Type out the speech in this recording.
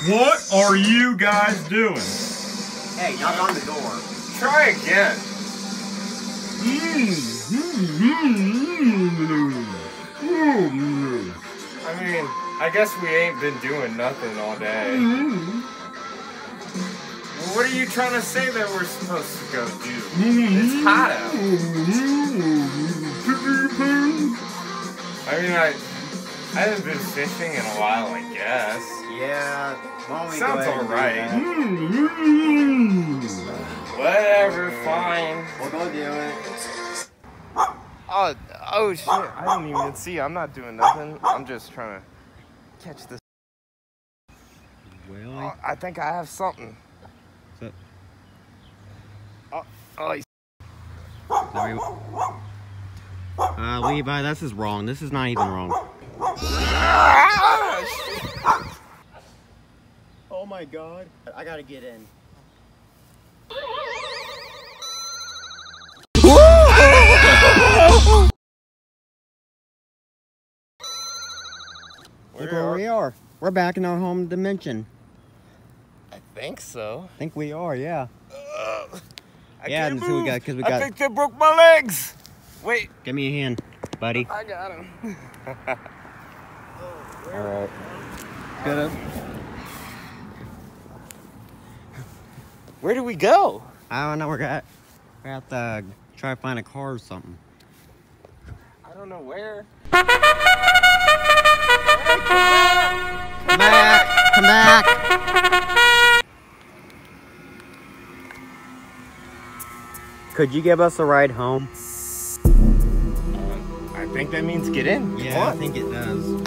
What are you guys doing? Hey, knock on the door. Try again. I mean, I guess we ain't been doing nothing all day. Well, what are you trying to say that we're supposed to go do? It's hot out. I mean, I haven't been fishing in a while, I guess. Yeah, why don't we Sounds go ahead and do alright. that? Whatever, fine. We'll go do it. Oh shit, I didn't even see. I'm not doing nothing. I'm just trying to catch this. Really? I think I have something. What's Oh, Levi, this is wrong. This is not even wrong. Oh my god. I gotta get in. Look where we are. We're back in our home dimension. I think so. I think we are, yeah. I Yeah, can't and so we move. got- 'cause we I got- think they broke my legs. Wait. Give me a hand, buddy. I got him. Alright. Good. Where do we go? I don't know. We're gonna have to try to find a car or something. I don't know where. Come back! Come back! Could you give us a ride home? I think that means get in. Yeah, I think it does.